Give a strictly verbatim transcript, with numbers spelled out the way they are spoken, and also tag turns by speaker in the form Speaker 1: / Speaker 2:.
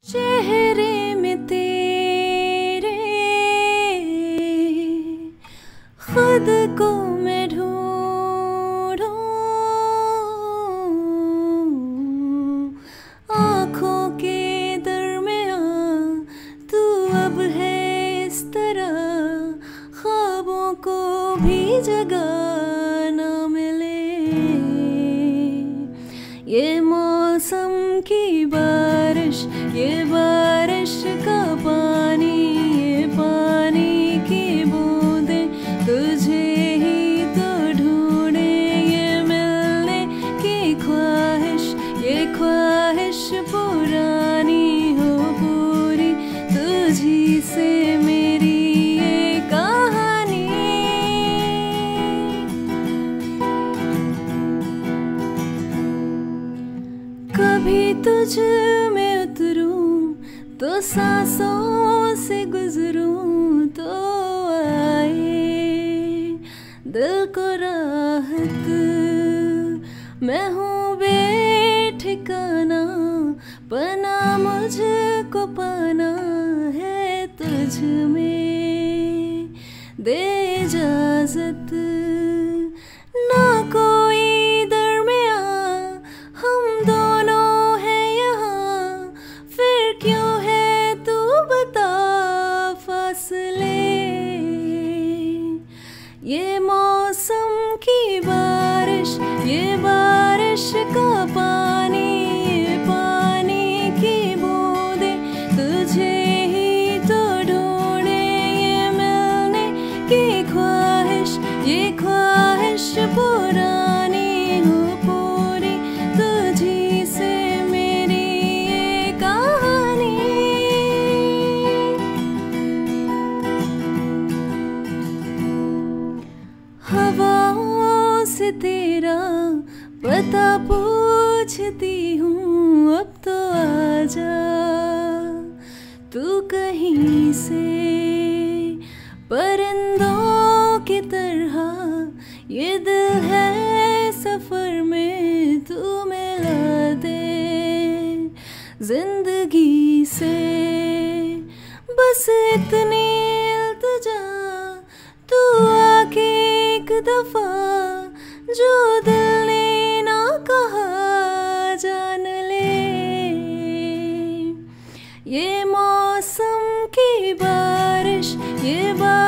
Speaker 1: चेहरे में तेरे खुद को मैं ढूंढूं, आँखों के दरमियाँ तू अब है इस तरह, ख्वाबों को भी जगह ना मिले। ये मौसम की बारिश, ये बारिश का पानी, ये पानी की बूंदें तुझे ही तो ढूंढे। ये मिलने की ख्वाहिश, ये ख्वाहिश पुरानी हो पूरी, तुझी से मेरी ये कहानी। कभी तुझ में उतरूं तो सांसों से गुजरूं तो आए दिल को राहत। मैं हूँ बेठिकाना, पना मुझको पाना है तुझ में, दे इजाजत। ना कोई दरमियाँ हम दोनों हैं यहाँ, फिर क्यों है तू बता फासले। ये मौसम की बारिश, ये बारिश का पानी, ये पानी की बूंदें तुझे ही तो ढूंढे। ये मिलने की ख्वाहिश, ये ख्वाहिश पुरानी हो पूरी, तुझी से मेरी ये कहानी। हवाओं से तेरा पता पूछती हूँ, अब तो आजा तू कहीं से। परिंदों की तरह ये दिल है सफर में, तू मिला दे जिंदगी से। बस इतनी इल्तिजा तू आके एक दफा, जो दिल ने ना कहा जान ले। ये मौसम की बारिश, ये बारिश